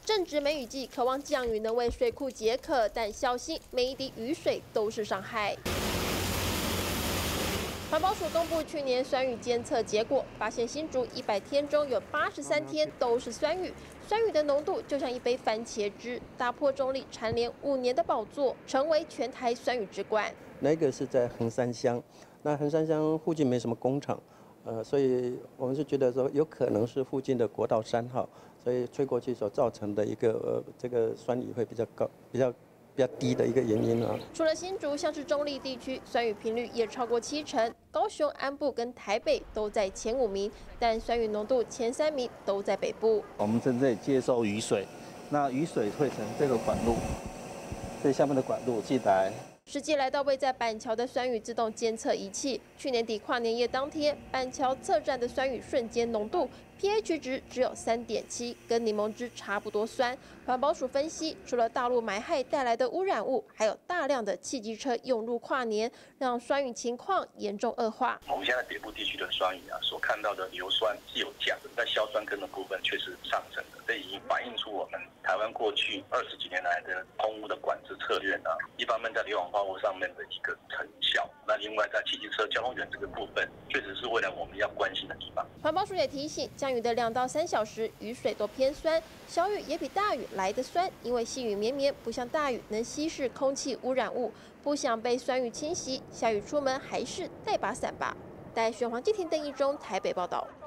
正值梅雨季，渴望降雨能为水库解渴，但小心每一滴雨水都是伤害。环保署公布去年酸雨监测结果，发现新竹100天中有83天都是酸雨，酸雨的浓度就像一杯番茄汁，打破中立蝉联5年的宝座，成为全台酸雨之冠。 那个是在横山乡，那横山乡附近没什么工厂。所以我们是觉得说，有可能是附近的国道3号，所以吹过去所造成的一个这个酸雨会比较高、比较低的一个原因啊。 除了新竹，像是中立地区酸雨频率也超过70%，高雄、安部跟台北都在前5名，但酸雨浓度前3名都在北部。 我们正在接收雨水，那雨水会从这个管路，这下面的管路进来。 实际来到位在板桥的酸雨自动监测仪器，去年底跨年夜当天，板桥测站的酸雨瞬间浓度 pH 值只有3.7，跟柠檬汁差不多酸。环保署分析，除了大陆霾害带来的污染物，还有大量的汽机车涌入跨年，让酸雨情况严重恶化。 我们现在北部地区的酸雨所看到的硫酸是有降的，但硝酸根的部分却是上升的，这已经反映出我们台湾过去20几年来的空污的管制策略一方面在硫磺化物上面的一个成效，那另外在汽机车、交通员这个部分，确实是未来我们要关心的地方。 环保署也提醒，降雨的2到3小时，雨水都偏酸，小雨也比大雨来得酸，因为细雨绵绵，不像大雨能稀释空气污染物。不想被酸雨侵袭，下雨出门还是带把伞吧。带选黄继婷、邓一中台北报道。